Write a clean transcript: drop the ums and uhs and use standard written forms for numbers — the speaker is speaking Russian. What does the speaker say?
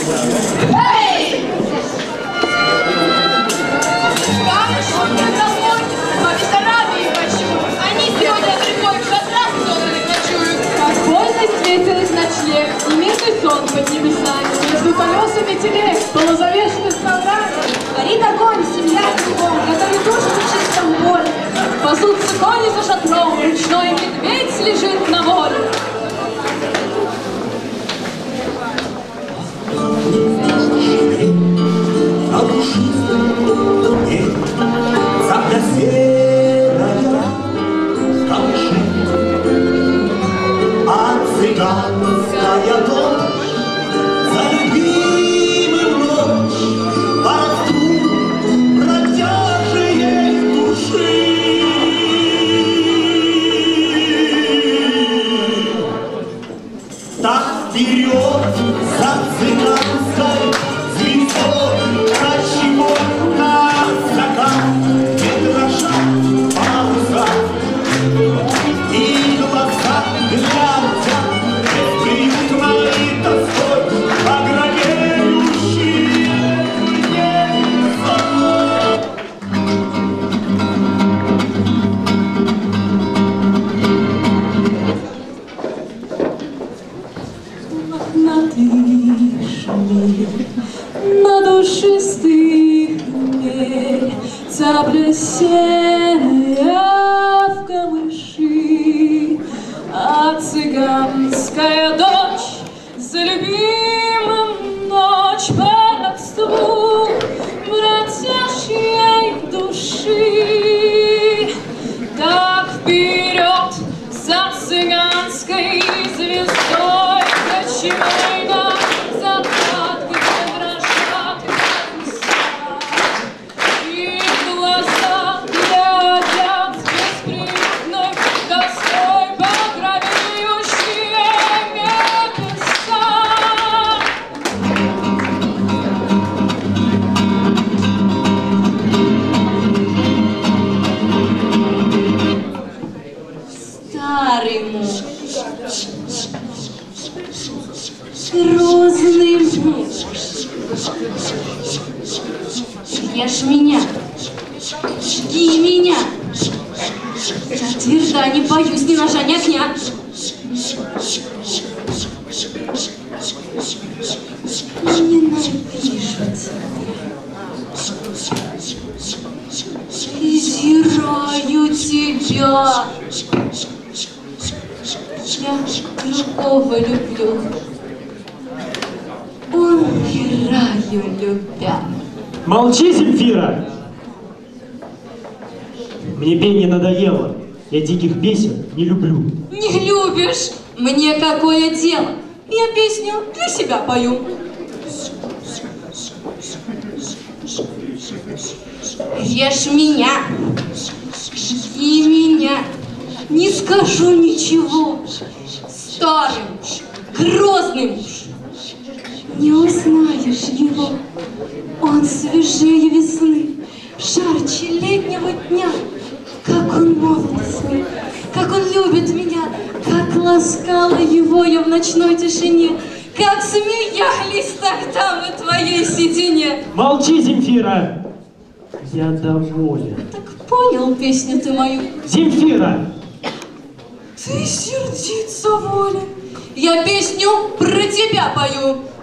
Эй! Скажешь, он мне домой, по ресторанам не хочу. Они сегодня другой в шатрах сотали ночуют. Какой встретилась ночлег, и мирный сон под небесами, между колесами телег, полузавешенных солдат. Горит огонь, семья кругом, который душит в чистом поле. Пасутся кони за шатром, ручной медведь лежит на воле. На душистом дне цапля серая камыши, а цыганская дочь за любимым ночь по родству бродяжей души. Так вперед за цыганской звездой, ночевой на закат, не дрожа паруса, и глаза глядя, приют моей тоской, ограничивающий небо. На душистых дней цапля серая в камыши, а цыганская дочь за любимым ночь по родству бродяжьей души. Так вперед за цыганской звездой ночевой на закат, где дрожат паруса, и глаза глядят с бесприютной тоской багровеющие небеса. Старый муж, грозный муж, ешь меня, жги меня, я тверда, не боюсь ни ножа, ни огня. Ненавижу тебя, презираю тебя. Я другого люблю, умираю любя. Молчи, Земфира! Мне пение надоело. Я диких песен не люблю. Не любишь? Мне какое дело? Я песню для себя пою. Режь меня, жги меня, не скажу ничего. Старый муж, грозный муж, не узнаешь его. Он свежее весны, жарче летнего дня. Как он молод с ним, как он любит меня, как ласкала его я в ночной тишине, как смеялись тогда на твоей седине. Молчи, Земфира! Я доволен. Так понял песню ты мою? Земфира! Ты сердиться, Воля. Я песню про тебя пою.